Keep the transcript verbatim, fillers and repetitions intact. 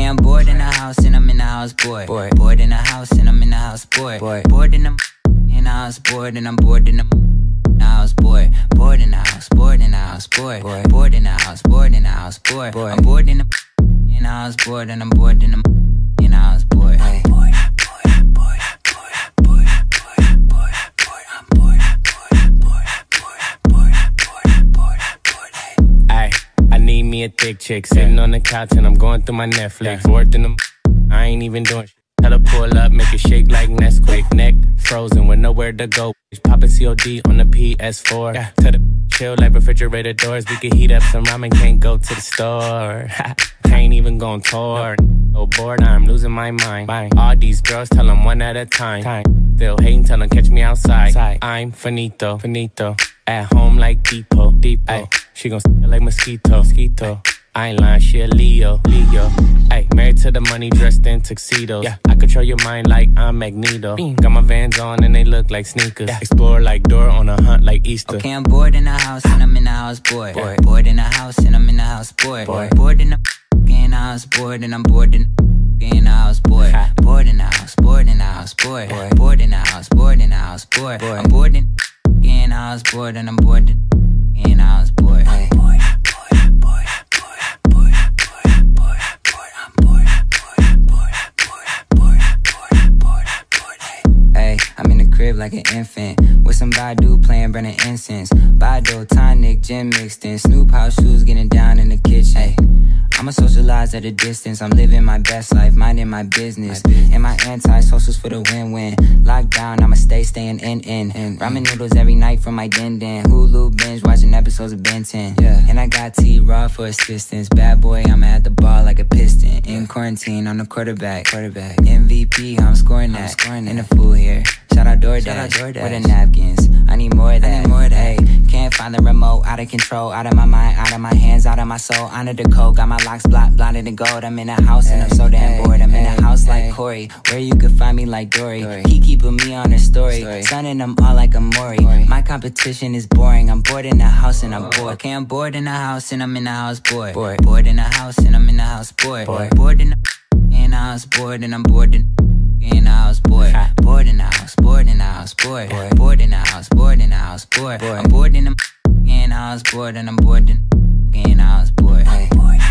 I'm bored in the house and I'm in the house bored. Bored, bored in the house and I'm in the house bored. Bored, bored in the in the house bored and I'm bored in the house bored. Bored in the house, bored in the house bored. Bored, bored in the house, bored in the house bored. I'm bored in the in the house bored and I'm bored in the in the house bored. Hey. Need me a thick chick sitting on the couch and I'm going through my Netflix. Worth in the I ain't even doing shit. Tell her pull up, make it shake like Nesquik. Neck frozen with nowhere to go. Poppin' C O D on the P S four. Yeah. Tell the chill like refrigerator doors. We can heat up some ramen, can't go to the store. Can't even go on tour. So bored, I'm losing my mind. All these girls, tell them one at a time. Still hating, tell them catch me outside. I'm finito, finito. At home like Depot, Depot. Ay, she gon' stick like mosquito, mosquito. I ain't lying, she a Leo, Leo. Ay, married to the money, dressed in tuxedos. Yeah. I control your mind like I'm Magneto. Beam. Got my Vans on and they look like sneakers. Yeah. Explore like Dora on a hunt like Easter. Okay, I'm bored in the house and I'm in the house bored. Bored, bored in the house and I'm in the house bored. Bored, bored in the in the house bored and I'm bored in in the house bored. Bored in the house, bored in the house bored. Bored in the house, bored in the house bored. I'm bored in in the house bored and I'm bored in in the house bored. Hey. I'm in the crib like an infant with some Badu playing burning incense. Badu, tonic, gin mixed in. Snoop house shoes getting down in the kitchen. Ay, I'ma socialize at a distance. I'm living my best life, minding my business. And my anti-socials for the win-win. Lockdown, I'ma stay staying in in. Ramen noodles every night from my den den. Hulu binge watching episodes of Ben ten. Yeah. And I got T-Raw for assistance. Bad boy, I'ma at the ball like a piston. In quarantine, I'm the quarterback. Quarterback. M V P, I'm scoring that. I'm scoring that. In the food here. Shout out DoorDash, with the napkins. I need more of that. I need more of that. Hey, can't find the remote. Out of control, out of my mind, out of my hands, out of my soul. Honor the code, got my locks blocked, blinded in gold. I'm in a house and I'm so damn bored. I'm in a house like Corey, where you could find me like Dory. He keeping me on her story, sunning them all like a Maury. My competition is boring. I'm bored in the house and I'm bored. Okay, I'm bored in the house and I'm in the house bored. Bored, bored in the house and I'm in the house bored. Bored in the in the house bored and I'm bored in. In the house, bored, bored in the house, bored in the house, bored, bored in the house, bored in the house, bored. I'm bored in the in the house, bored, and I'm bored in in the house, bored.